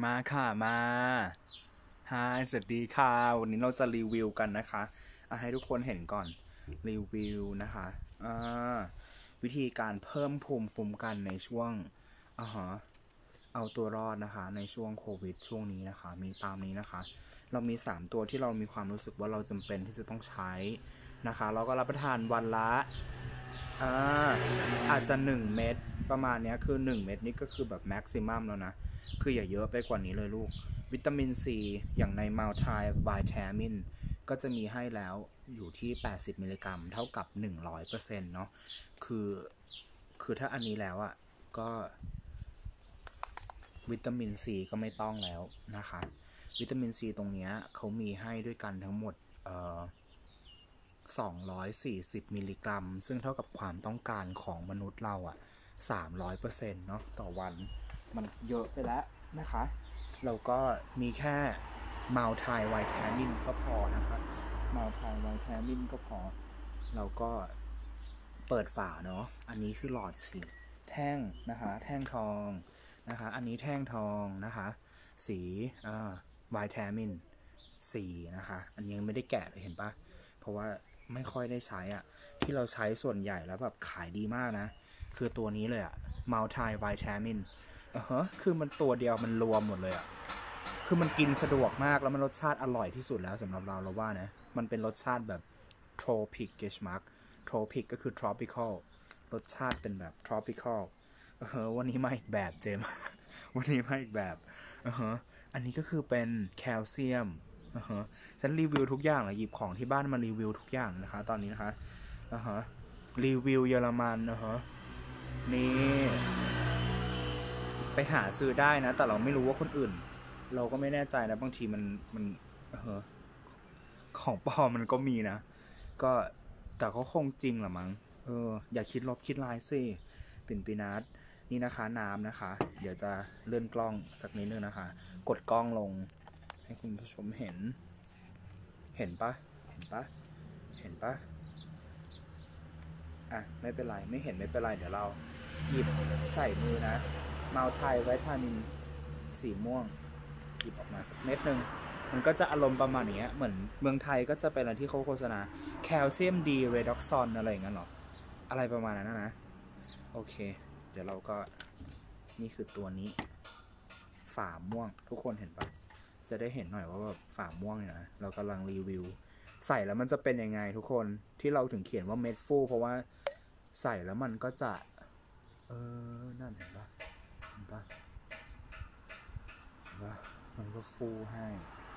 มาค่ะมาฮายสวัสดีค่ะวันนี้เราจะรีวิวกันนะคะให้ทุกคนเห็นก่อนรีวิวนะคะวิธีการเพิ่มภูมิคุ้มกันในช่วงเอาตัวรอดนะคะในช่วงโควิดช่วงนี้นะคะมีตามนี้นะคะเรามี3ตัวที่เรามีความรู้สึกว่าเราจำเป็นที่จะต้องใช้นะคะเราก็รับประทานวันละอาจจะ1 เม็ดประมาณนี้คือ1 เม็ดนี่ก็คือแบบแม็กซิมัมแล้วนะคืออย่าเยอะไปกว่านี้เลยลูกวิตามินซีอย่างในมัลติวิตามินก็จะมีให้แล้วอยู่ที่80มิลลิกรัมเท่ากับ 100% เนาะคือถ้าอันนี้แล้วอ่ะก็วิตามินซีก็ไม่ต้องแล้วนะคะวิตามินซีตรงนี้เขามีให้ด้วยกันทั้งหมด240มิลลิกรัมซึ่งเท่ากับความต้องการของมนุษย์เราอ่ะ300%เนาะต่อวันมันเยอะไปแล้วนะคะเราก็มีแค่มัลติวิตามินก็พอนะคะมัลติวิตามินก็พอเราก็เปิดฝาเนาะอันนี้คือหลอดสีแท่งนะคะแท่งทองนะคะอันนี้แท่งทองนะคะสีวิตามินสีนะคะอันนี้ยังไม่ได้แกะเลยเห็นปะเพราะว่าไม่ค่อยได้ใช้อ่ะที่เราใช้ส่วนใหญ่แล้วแบบขายดีมากนะคือตัวนี้เลยอ่ะมัลติวิตามินคือมันตัวเดียวมันรวมหมดเลยอ่ะคือมันกินสะดวกมากแล้วมันรสชาติอร่อยที่สุดแล้วสำหรับเราว่านะมันเป็นรสชาติแบบ tropic mark tropic ก็คือ tropical รสชาติเป็นแบบ tropical วันนี้มาอีกแบบเจม วันนี้มาอีกแบบอันนี้ก็คือเป็นแคลเซียมฉันรีวิวทุกอย่างเลยหยิบของที่บ้านมารีวิวทุกอย่างนะคะตอนนี้นะคะรีวิวเยอรมันนี่ไปหาซื้อได้นะแต่เราไม่รู้ว่าคนอื่นเราก็ไม่แน่ใจนะบางทีมันของปลอมมันก็มีนะก็แต่ก็คงจริงแหละมั้งอย่าคิดลบคิดร้ายสิปิ่นปีนัดนี่นะคะน้ำนะคะเดี๋ยวจะเลื่อนกล้องสักนิดนึงนะคะกดกล้องลงให้คุณผู้ชมเห็นปะไม่เป็นไรไม่เห็นไม่เป็นไรเดี๋ยวเราหยิบใส่มือนะมัลติวิตามินสีม่วงหยิบออกมาสักเม็ดนึงมันก็จะอารมณ์ประมาณนี้เหมือนเมืองไทยก็จะเป็นอะไรที่เขาโฆษณาแคลเซียมดีเรดอกซอนอะไรอย่างนั้นหรออะไรประมาณนั้นนะโอเคเดี๋ยวเราก็นี่คือตัวนี้ฝาม่วงทุกคนเห็นปะจะได้เห็นหน่อยว่าแบบฝาม่วงเนี่ยนะเรากำลังรีวิวใส่แล้วมันจะเป็นยังไงทุกคนที่เราถึงเขียนว่าเม็ดฟูเพราะว่าใส่แล้วมันก็จะนั่นเห็นปะมันก็ฟูให้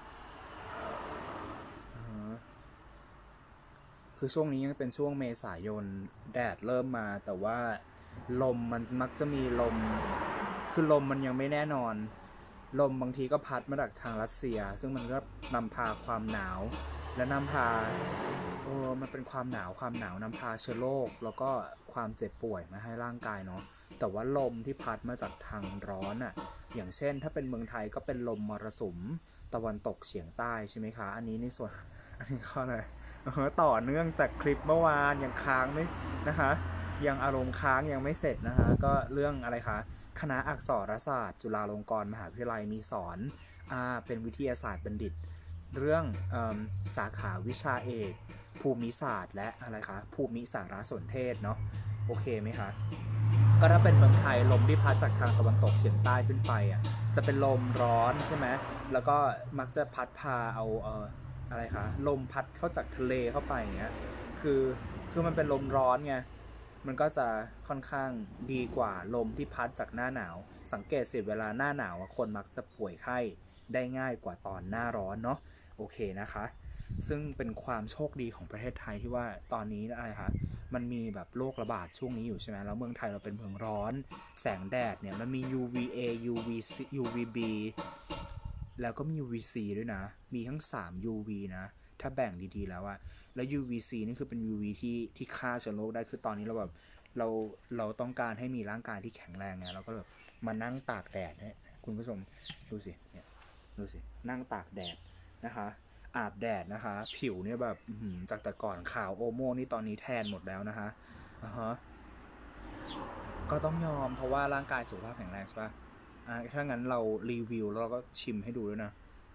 คือช่วงนี้ยังเป็นช่วงเมษายนแดดเริ่มมาแต่ว่าลมมันมักจะมีลมคือลมมันยังไม่แน่นอนลมบางทีก็พัดมาจากทางรัสเซียซึ่งมันก็นำพาความหนาวและนำพามันเป็นความหนาวนำพาเชื้อโรคแล้วก็ความเจ็บป่วยมาให้ร่างกายเนาะแต่ว่าลมที่พัดมาจากทางร้อนอ่ะอย่างเช่นถ้าเป็นเมืองไทยก็เป็นลมมรสุมตะวันตกเฉียงใต้ใช่ไหมคะอันนี้ในส่วนอันนี้ข้อเลยต่อเนื่องจากคลิปเมื่อวานยังค้างไม่นะคะยังอารมณ์ค้างยังไม่เสร็จนะคะก็เรื่องอะไรคะคณะอักษรศาสตร์จุฬาลงกรณ์มหาวิทยาลัยมีสอนเป็นวิทยาศาสตร์บัณฑิตเรื่องสาขาวิชาเอกภูมิศาสตร์และอะไรคะภูมิสารสนเทศเนาะโอเคไหมคะก็ถ้าเป็นเมืองไทยลมที่พัดจากทางตะวันตกเฉียงใต้ขึ้นไปอ่ะจะเป็นลมร้อนใช่ไหมแล้วก็มักจะพัดพาเอาอะไรคะลมพัดเข้าจากทะเลเข้าไปอย่างเงี้ยคือมันเป็นลมร้อนไงมันก็จะค่อนข้างดีกว่าลมที่พัดจากหน้าหนาวสังเกตสิเวลาหน้าหนาวคนมักจะป่วยไข้ได้ง่ายกว่าตอนหน้าร้อนเนาะโอเคนะคะซึ่งเป็นความโชคดีของประเทศไทยที่ว่าตอนนี้อะไรคะมันมีแบบโรคระบาดช่วงนี้อยู่ใช่ไหมแล้วเมืองไทยเราเป็นเมืองร้อนแสงแดดเนี่ยมันมี UVA UVC UVB แล้วก็มี UVC ด้วยนะมีทั้ง3 UV นะถ้าแบ่งดีๆแล้วอะแล้ว UVC นี่คือเป็น UV ที่ฆ่าเชื้อโรคได้คือตอนนี้เราแบบเราต้องการให้มีร่างกายที่แข็งแรงไงเราก็แบบมานั่งตากแดดเนี่ยคุณผู้ชมดูสิเนี่ยดูสินั่งตากแดดนะคะอาบแดดนะคะผิวเนี่ยแบบจากแต่ก่อนขาวโอโม่นี่ตอนนี้แทนหมดแล้วนะคะก็ต้องยอมเพราะว่าร่างกายสุขภาพแข็งแรงใช่ปะถ้างั้นเรารีวิวแล้วเราก็ชิมให้ดูด้วยนะ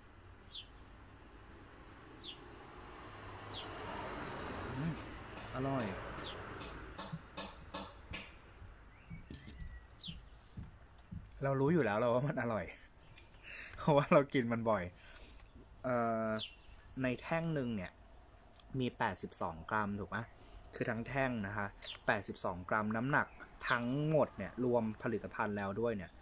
อร่อยเรารู้อยู่แล้วเราว่ามันอร่อยเพราะว่าเรากินมันบ่อยในแท่งหนึ่งเนี่ยมี82กรัมถูกไหมคือทั้งแท่งนะคะ82กรัมน้ำหนักทั้งหมดเนี่ยรวมผลิตภัณฑ์แล้วด้วยเนี่ย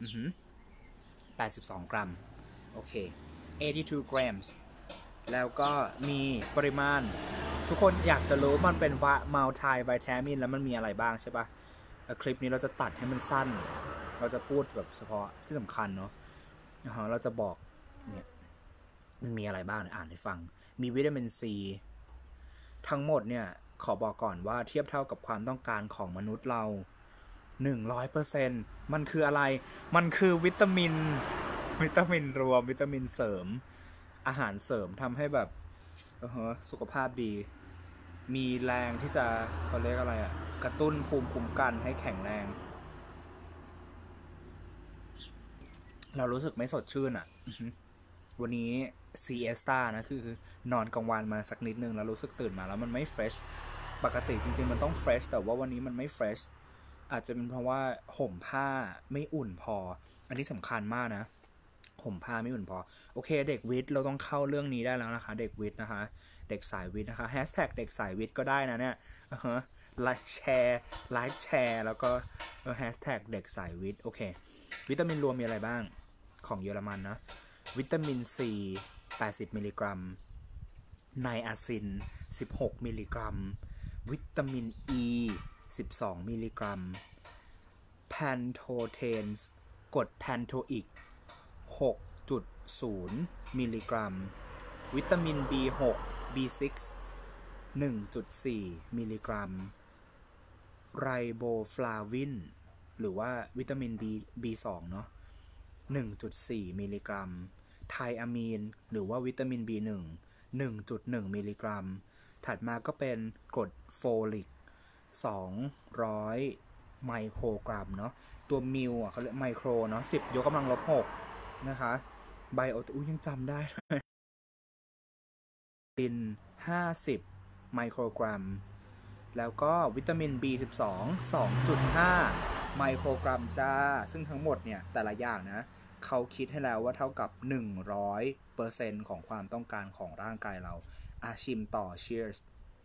82กรัมโอเค82 grams แล้วก็มีปริมาณทุกคนอยากจะรู้มันเป็นมัลติวิตามินแล้วมันมีอะไรบ้างใช่ปะคลิปนี้เราจะตัดให้มันสั้นเราจะพูดแบบเฉพาะที่สำคัญเนาะเราจะบอกเนี่ยมันมีอะไรบ้างอ่านให้ฟังมีวิตามินซีทั้งหมดเนี่ยขอบอกก่อนว่าเทียบเท่ากับความต้องการของมนุษย์เรา 100% มันคืออะไรมันคือวิตามินรวมวิตามินเสริมอาหารเสริมทำให้แบบสุขภาพดีมีแรงที่จะเขาเรียกอะไรอะกระตุ้นภูมิคุ้มกันให้แข็งแรงเรารู้สึกไม่สดชื่นอะวันนี้ซีเอสตานะคือนอนกลางวันมาสักนิดนึงแล้วรู้สึกตื่นมาแล้วมันไม่เฟรชปกติจริงๆมันต้องเฟรชแต่ว่าวันนี้มันไม่เฟรชอาจจะเป็นเพราะว่าห่มผ้าไม่อุ่นพออันนี้สำคัญมากนะห่มผ้าไม่อุ่นพอโอเคเด็กวิทย์เราต้องเข้าเรื่องนี้ได้แล้วนะคะเด็กวิทย์นะคะเด็กสายวิทย์นะคะแฮชแท็กเด็กสายวิทย์ก็ได้นะเนี่ยไลค์แชร์แล้วก็แฮชแท็กเด็กสายวิทย์โอเควิตามินรวมมีอะไรบ้างของเยอรมันนะวิตามินซี80มิลลิกรัมไนอาซิน16มิลลิกรัมวิตามินอี12มิลลิกรัมแพนโทเทนกรดแพนโทอิก6.0 มิลลิกรัมวิตามิน B6 B6 1.4 มิลลิกรัมไรโบฟลาวินหรือว่าวิตามิน B2 เนาะ1.4 มิลลิกรัมไทอะมีนหรือว่าวิตามิน B1 1.1 มิลลิกรัมถัดมาก็เป็นกรดโฟลิก200 ไมโครกรัมเนาะตัวมิลเขาเรียกไมโครเนาะ10 ยกกำลังลบ 6นะคะไบโอยังจำได้ลิน50 ไมโครกรัมแล้วก็วิตามิน B12 2.5 ไมโครกรัมจ้าซึ่งทั้งหมดเนี่ยแต่ละอย่างนะเขาคิดให้แล้วว่าเท่ากับ 100% ของความต้องการของร่างกายเราชิมต่อ cheers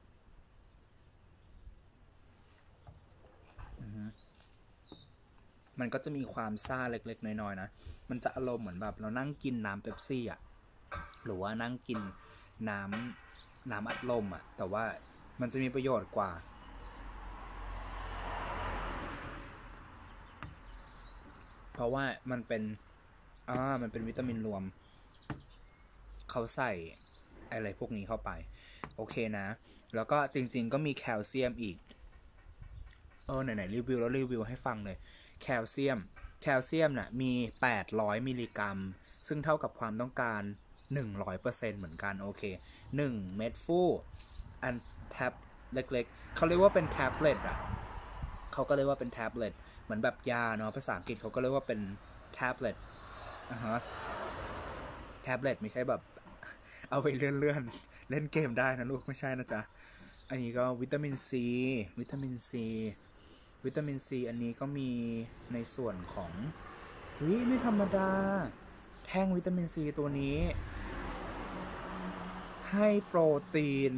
มันก็จะมีความซ่าเล็กๆน้อยๆนะมันจะอารมณ์เหมือนแบบเรานั่งกินน้ำเป๊ปซี่อ่ะหรือว่านั่งกินน้ำอัดลมอ่ะแต่ว่ามันจะมีประโยชน์กว่าเพราะว่ามันเป็นวิตามินรวมเขาใส่อะไรพวกนี้เข้าไปโอเคนะแล้วก็จริงๆก็มีแคลเซียมอีกไหนๆรีวิวแล้วรีวิวให้ฟังเลยแคลเซียมน่ะมี800มิลลิกรัมซึ่งเท่ากับความต้องการ 100% เหมือนกันโอเค1เม็ดฟูอันแท็บเล็กๆเขาเรียกว่าเป็นแท็บเล็ตอ่ะเขาก็เรียกว่าเป็นแท็บเล็ตเหมือนแบบยาเนาะภาษาอังกฤษเขาก็เรียกว่าเป็นแท็บเล็ตแท็บเล็ตไม่ใช่แบบเอาไปเลื่อนเล่นเกมได้นะลูกไม่ใช่นะจ๊ะอันนี้ก็วิตามินซีอันนี้ก็มีในส่วนของไม่ธรรมดาแท่งวิตามินซีตัวนี้ให้โปรตีน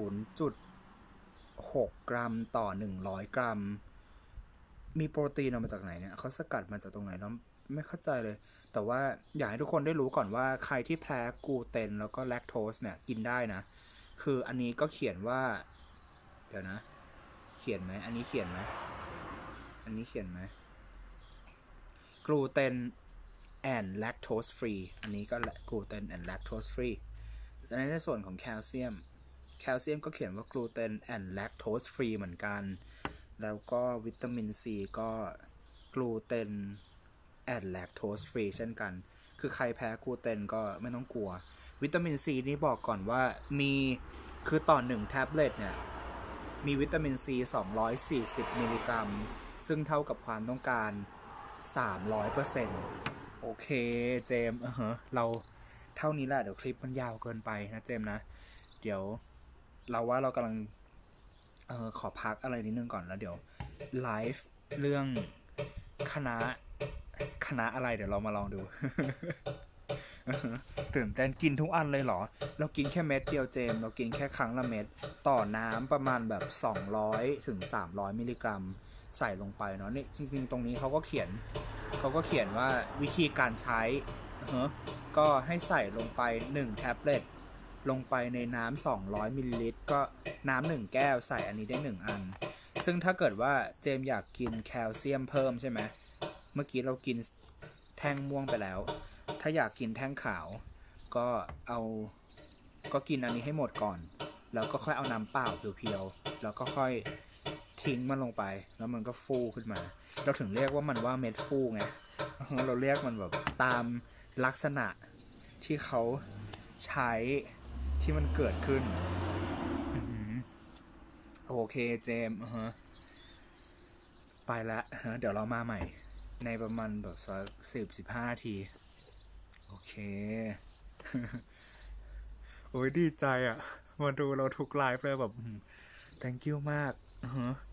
0.6 กรัมต่อ100 กรัมมีโปรตีนออกมาจากไหนเนี่ยเขาสกัดมาจากตรงไหนแล้วไม่เข้าใจเลยแต่ว่าอยากให้ทุกคนได้รู้ก่อนว่าใครที่แพ้กลูเตนแล้วก็แลคโตสเนี่ยกินได้นะคืออันนี้ก็เขียนว่าเดี๋ยวนะเขียนไหมอันนี้เขียนไหมกลูเตน and lactose free อันนี้ก็กลูเตน and lactose free ในส่วนของแคลเซียมก็เขียนว่ากลูเตน and lactose free เหมือนกันแล้วก็วิตามินซีก็กลูเตน and lactose free เช่นกันคือใครแพ้กลูเตนก็ไม่ต้องกลัววิตามินซีนี่บอกก่อนว่ามีคือต่อ1แท็บเล็ตเนี่ยมีวิตามินซี240มิลลิกรัมซึ่งเท่ากับความต้องการ 300%โอเคเจมส์เราเท่านี้แหละเดี๋ยวคลิปมันยาวเกินไปนะเจมส์นะเดี๋ยวเราว่าเรากำลังขอพักอะไรนิดนึงก่อนแล้วเดี๋ยวไลฟ์เรื่องคณะอะไรเดี๋ยวเรามาลองดู ตื่นเต้นกินทุกอันเลยเหรอเรากินแค่เม็ดเดียวเจมเรากินแค่ครั้งละเม็ดต่อน้ำประมาณแบบ200ถึง300มิลลิกรัมใส่ลงไปเนาะนี่จริงๆตรงนี้เขาก็เขียนว่าวิธีการใช้ก็ให้ใส่ลงไป1แท็บเล็ตลงไปในน้ำ200มิลลิลิตรก็น้ำ1แก้วใส่อันนี้ได้1อันซึ่งถ้าเกิดว่าเจมอยากกินแคลเซียมเพิ่มใช่ไหมเมื่อกี้เรากินแท่งม่วงไปแล้วถ้าอยากกินแท่งขาวก็กินอันนี้ให้หมดก่อนแล้วก็ค่อยเอาน้ำเปล่าเพียวๆแล้วก็ค่อยทิ้งมันลงไปแล้วมันก็ฟูขึ้นมาเราถึงเรียกว่ามันว่าเม็ดฟูไงเราเรียกมันแบบตามลักษณะที่เขาใช้ที่มันเกิดขึ้นโอเคเจมไปแล้วเดี๋ยวเรามาใหม่ในประมาณแบบ15 นาทีโอเค โอ้ยดีใจอ่ะมาดูเราทุกไลฟ์เลยแบบ thank you มาก